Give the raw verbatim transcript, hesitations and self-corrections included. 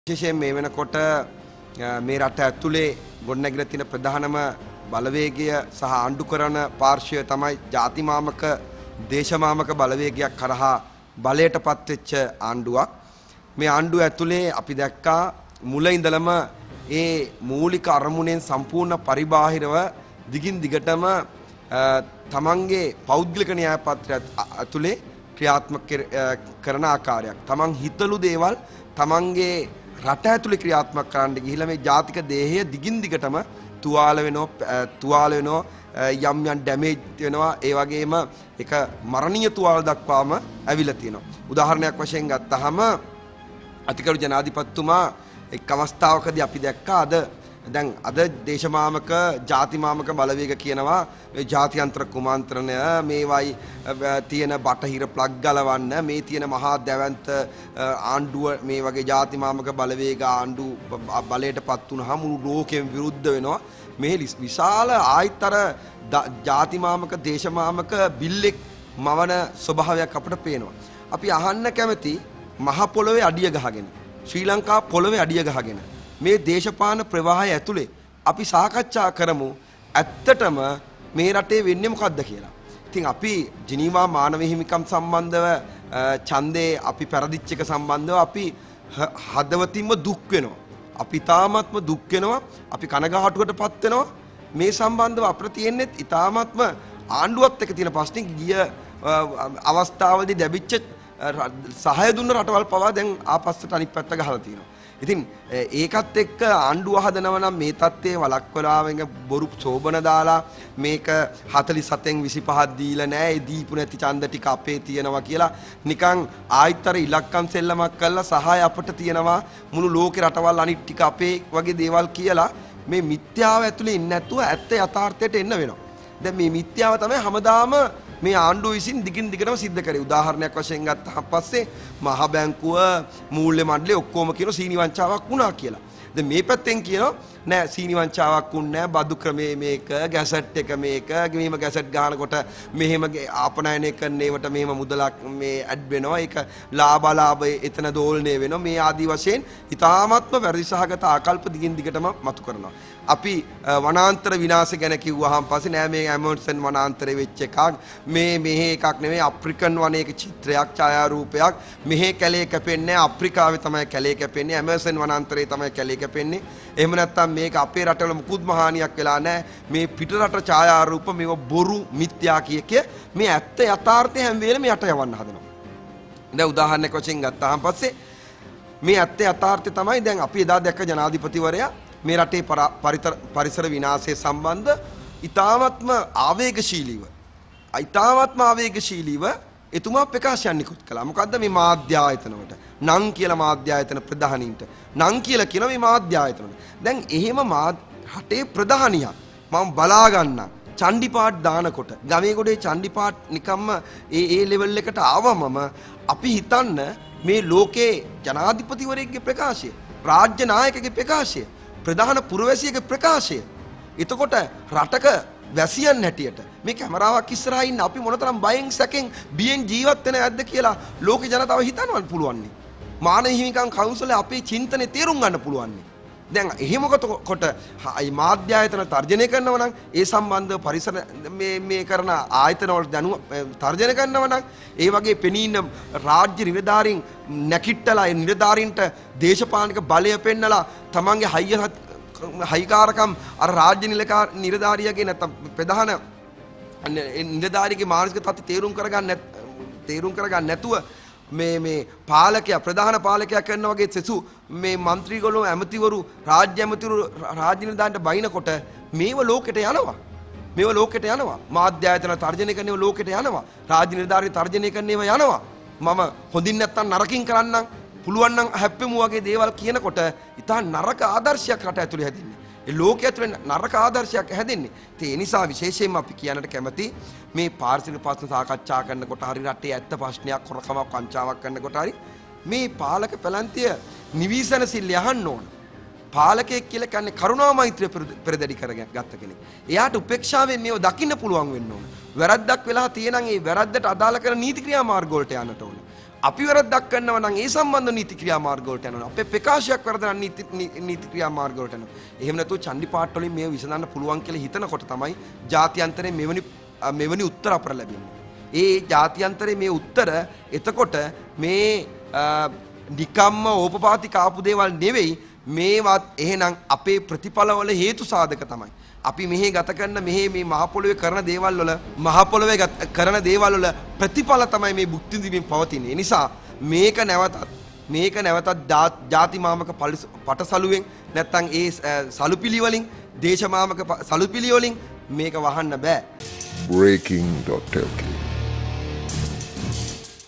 විශේෂයෙන් මේ වෙනකොට මේ රට ඇතුලේ ගොඩනැගිලා තියෙන ප්‍රධානම බලවේගය සහ ආණ්ඩු කරන පාර්ශ්වය තමයි ජාතිමාමක දේශමාමක බලවේගයක් කරහා බලයටපත් වෙච්ච ආණ්ඩුවක්. මේ ආණ්ඩුව ඇතුලේ අපි දැක්කා මුල ඉඳලම ඒ මූලික අරමුණෙන් සම්පූර්ණ පරිබාහිරව දිගින් දිගටම තමන්ගේ පෞද්ගලික න්‍යාය පත්‍රය ඇතුලේ ක්‍රියාත්මක කරන ආකාරයක්. තමන් හිතලු දේවල් තමන්ගේ රට ඇතුලේ ක්‍රියාත්මක කරන්න ගිහිල්ලා මේ ජාතික දේහය දිගින් දිගටම තුවාල වෙනවා තුවාල වෙනවා යම් යම් ඩැමේජ් වෙනවා ඒ වගේම ඒක මරණීය තුවාල දක්වාම ඇවිල්ලා තියෙනවා. උදාහරණයක් වශයෙන් ගත්තාම අතිකරු ජනාධිපතිතුමා එක් අවස්ථාවකදී අපි දැක්කා අද දැන් අද දේශමාමක ජාතිමාමක බලවේග කියනවා මේ ජාත්‍යන්තර කුමන්ත්‍රණය මේවයි තියෙන බටහිර ප්ලග් ගලවන්න මේ තියෙන මහා දැවැන්ත ආණ්ඩුව මේ වගේ ජාතිමාමක බලවේග ආණ්ඩු බලයටපත් වුණාම මුළු ලෝකෙම විරුද්ධ වෙනවා මේ විශාල ආයතර ජාතිමාමක දේශමාමක බිල්ලෙක් මවන ස්වභාවයක් අපිට පේනවා. අපි අහන්න කැමති මහ පොළොවේ අඩිය ගහගෙන ශ්‍රී ලංකා පොළොවේ අඩිය ගහගෙන මේ දේශපාලන ප්‍රවාහය ඇතුලේ අපි සාකච්ඡා කරමු ඇත්තටම මේ රටේ වෙන්නේ මොකද්ද කියලා. ඉතින් අපි ජිනීවා මානව හිමිකම් සම්බන්ධව ඡන්දේ අපි පෙරදිච්ච එක සම්බන්ධව අපි හදවතින්ම දුක් වෙනවා. අපි තාමත්ම දුක් වෙනවා. අපි කනගාටුවටපත් වෙනවා. මේ සම්බන්ධව අපිට තියෙන්නේ ඊ타මත්ම ආණ්ඩුවත් එක්ක තියෙන ප්‍රශ්නේ ගිය අවස්ථාවේදී ලැබිච්ච සහාය දුන්න රටවල් පවා දැන් ආපස්සට අනිත් පැත්ත ගහලා තියෙනවා. ඉතින් ඒකත් එක්ක ආණ්ඩුව හදනවා නම් මේ தත්ත්වයේ වළක්වලා වෙන බොරු සෝබන දාලා මේක හතළිස් හතෙන් විසිපහක් දීලා නැහැ ඒ දීපු නැති ඡන්ද ටික අපේ තියෙනවා කියලා නිකන් ආයිතර ඉලක්කම් සෙල්ලමක් කරලා සහාය අපිට තියෙනවා මුළු ලෝකේ රටවල් අනිත් ටික අපේ වගේ දේවල් කියලා මේ මිත්‍යාව ඇතුලේ ඉන්නේ නැතුව ඇත්ත යථාර්ථයට එන්න වෙනවා. දැන් මේ මිත්‍යාව තමයි හැමදාම මේ ආණ්ඩුව විසින් දිගින් දිගටම සිද්ධ කරේ. උදාහරණයක් වශයෙන් ගත්තාම පස්සේ මහ බැංකුව මූල්‍ය මණ්ඩලය ඔක්කොම කියන සීනි වංචාවක් වුණා කියලා. දැන් මේ පැත්තෙන් කියනවා නෑ සීනි වංචාවක් වුන්නේ නෑ බදු ක්‍රමයේ මේක ගැසට් එක මේක මෙහෙම ගැසට් ගන්නකොට මෙහෙම ආපනයනය කරන ඒවට මෙහෙම මුදලක් මේ ඇඩ් වෙනවා ඒක ලාභ ලාභ එතන දෝලණය වෙනවා මේ ආදි වශයෙන් ඊ타මත්ම වැරදි සහගත ආකල්ප දිගින් දිගටම මතු කරනවා. අපි වනාන්තර විනාශ ගැන කිව්වහම පස්සේ නෑ මේ ඇමසන් වනාන්තරේ වෙච්ච එකක් මේ මෙහෙ එකක් නෙමෙයි අප්‍රිකන් වනයේක චිත්‍රයක් ඡායාරූපයක් මෙහෙ කැලේ කැපෙන්නේ අප්‍රිකාවේ තමයි කැලේ කැපෙන්නේ ඇමසන් වනාන්තරේ තමයි කැලේ කැපෙන්නේ එහෙම නැත්නම් මේක අපේ රටවල මුකුත් මහානියක් වෙලා නැහැ මේ පිට රට ඡායාරූප මේව බොරු මිත්‍යා කිය කිය මේ ඇත්ත යථාර්ථය හැම වෙලේම යට යවන්න හදනවා. දැන් උදාහරණයක් වශයෙන් ගත්තාම පස්සේ මේ ඇත්ත යථාර්ථය තමයි දැන් අපි එදා දැක්ක ජනාධිපතිවරයා මේ රටේ පරිසර විනාශය සම්බන්ධ ඊ타ත්ම ආවේගශීලීව ඊ타ත්ම ආවේගශීලීව එතුමා ප්‍රකාශයන් නිකුත් කළා. මොකද්ද මේ මාධ්‍ය ආයතන වලට නම් කියලා මාධ්‍ය ආයතන ප්‍රධානීන්ට නම් කියලා කියන මේ මාධ්‍ය ආයතන වල. දැන් එහෙම රටේ ප්‍රධානියා මම බලා ගන්නම් චණ්ඩිපාට් දානකොට ගමේ ගොඩේ චණ්ඩිපාට් නිකම්ම ඒ ඒ ලෙවල් එකට ආවමම අපි හිතන්න මේ ලෝකේ ජනාධිපතිවරයෙක්ගේ ප්‍රකාශය රාජ්‍ය නායකගේ ප්‍රකාශය ප්‍රධාන පුරවැසියගේ ප්‍රකාශය එතකොට රටක වැසියන් හැටියට මේ කැමරාවක් ඉස්සරහා ඉන්න අපි මොනතරම් බයෙන් සැකෙන් බියෙන් ජීවත් වෙන ඇද්ද කියලා ලෝක ජනතාව හිතන්නවත් පුළුවන් නේ. මානව හිමිකම් කවුන්සිලේ අපේ චින්තනය තේරුම් ගන්න පුළුවන් නේ. දැන් එහෙම කොට මාධ්‍ය ආයතන තර්ජනය කරනවා නම් ඒ සම්බන්ධ පරිසර මේ මේ කරන ආයතන වල දැනුම තර්ජනය කරනවා නම් ඒ වගේ පෙනීන රාජ්‍ය නිලධාරීන් නැකිටලා ඒ නිලධාරීන්ට දේශපාලනික බලය පෙන්නලා තමන්ගේ හයිය හයිකාරකම් අර රාජ්‍ය නිලධාරියගේ නැත්නම් ප්‍රධාන නිලධාරියගේ මානසික තත්ත්වය තේරුම් කරගන්න තේරුම් කරගන්න නැතුව මේ මේ පාලකයා ප්‍රධාන පාලකයා කරන වගේ සෙසු මේ മന്ത്രിගොල්ලෝ ඇමතිවරු රාජ්‍ය ඇමතිවරු රාජ්‍ය නිලධාරීන්ට බයිනකොට මේව ලෝකෙට යනවා. මේව ලෝකෙට යනවා. මාධ්‍ය ආයතන තර්ජනය කරනව ලෝකෙට යනවා. රාජ්‍ය නිලධාරීන් තර්ජනය කරනව යනවා. මම හොඳින් නැත්තම් නරකින් කරන්නම් පුළුවන් නම් හැප්පෙමු වගේ දේවල් කියනකොට ඉතා නරක ආදර්ශයක් රට ඇතුලේ හැදෙන්නේ. ඒ ලෝකයේ ඇතුලේ නරක ආදර්ශයක් හැදෙන්නේ. ඒ නිසා විශේෂයෙන්ම අපි කියන්නට කැමති මේ පාරිසරික ප්‍රශ්න සාකච්ඡා කරනකොට හරි රටේ ඇත්ත ප්‍රශ්නයක් හොරකමක් වංචාවක් කරනකොට හරි මේ පාලක පැලැන්තිය නිවිසන සිල් යහන්න ඕන. පාලකයෙක් කියලා කියන්නේ කරුණා මෛත්‍රිය පෙරදැඩි කරගෙන ගත්ත කෙනෙක්. එයාට උපේක්ෂාවෙන් මේව දකින්න පුළුවන් වෙන්න ඕන. වැරද්දක් වෙලා තියෙනම් ඒ වැරද්දට අදාළ කරන නීති ක්‍රියා මාර්ග වලට යන්නට ඕන. අපි වැරද්දක් කරනවා නම් ඒ සම්බන්ධ නීති ක්‍රියා මාර්ග වලට යනවා. අපේ ප්‍රකාශයක් වරදන නීති නීති ක්‍රියා මාර්ග වලට යනවා. එහෙම නැතුව චණ්ඩි පාට වලින් මේව විසඳන්න පුළුවන් කියලා හිතනකොට තමයි ජාත්‍යන්තරේ මෙවැනි මෙවැනි උත්තර අපර ලැබෙන්නේ. ඒ ජාත්‍යන්තරේ මේ උත්තර එතකොට මේ නිකම්ම ඕපපාතික ආපු දේවල් නෙවෙයි මේවත් එහෙනම් අපේ ප්‍රතිඵලවල හේතු සාධක තමයි. අපි මෙහි ගත කරන මෙහි මේ මහ පොළොවේ කරන දේවල් වල මහ පොළොවේ කරන දේවල් වල ප්‍රතිඵල තමයි මේ භුක්ති විඳින්මින් පවතින්නේ. ඒ නිසා මේක නැවතත් මේක නැවතත් ಜಾති මාමක පටසලුවෙන් නැත්තම් ඒ සලුපිලි වලින් දේශ මාමක සලුපිලි වලින් මේක වහන්න බෑ. breaking dot l k